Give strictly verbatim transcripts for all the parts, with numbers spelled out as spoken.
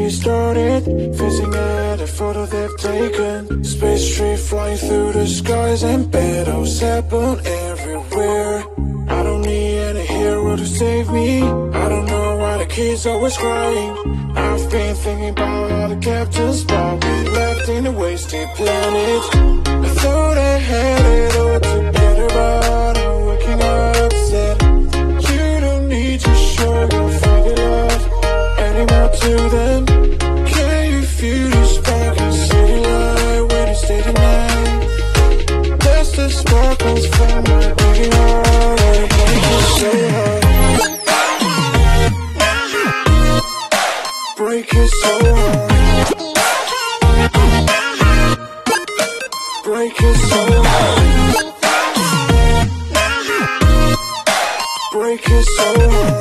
movie started, fizzing at a photo they've taken. Space tree flying through the skies and battles happen everywhere. I don't need any hero to save me. I don't know why the kids always crying. I've been thinking about all the captains, but we left in a wasted planet. I thought I had it all together, but I'm waking up sad. You don't need to show your fake love anymore to them. Can you feel the spark in city light when you stay tonight? That's the sparkles from my beating heart, and it breaks me so hard. Break it so hard. Break it so hard. Break it so hard.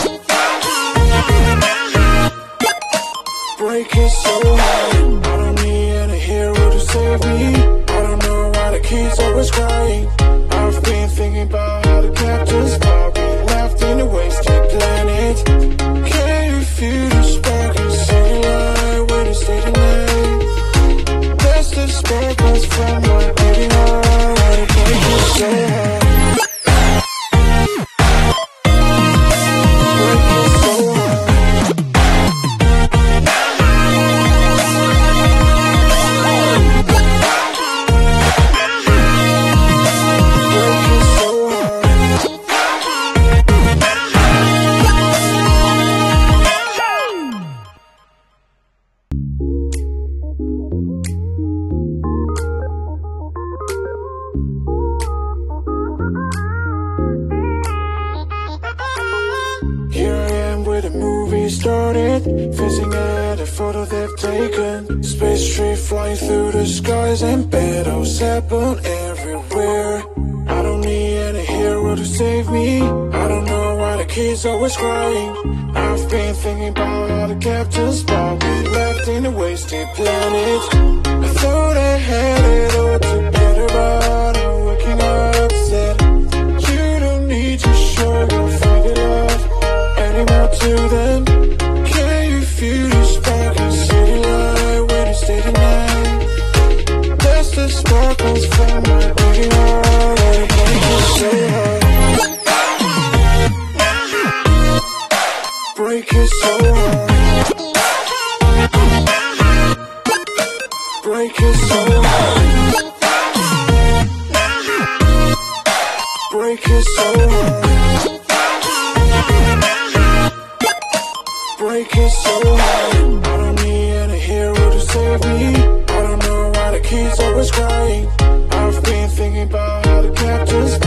Break it so hard. I don't need any hero to save me. I don't know why the kids always crying. I've been thinking about how the captains but we left in a wasted planet. Can you feel the spark in city light when you stay tonight? That's the sparkles from my beating heart, and it breaks me so hard. Break it so hard. Here I am where the movie started, fizzing at a photo they've taken. Space tree flying through the skies and battles happen everywhere. I don't need any hero to save me. I don't know why the kids always crying. I've been thinking about all the captains, but we left in a wasted planet. I thought I had it all together, but I'm waking up sad. You don't need to show your fake love anymore to them. Can you feel the spark in city light when you stay tonight? That's the sparkles from my beating heart, and it breaks me so hard. Break it so hard. Break it so hard. Break it so hard. Break it so hard. I don't need any hero to save me. I don't know why the kids always crying. I've been thinking about how the captains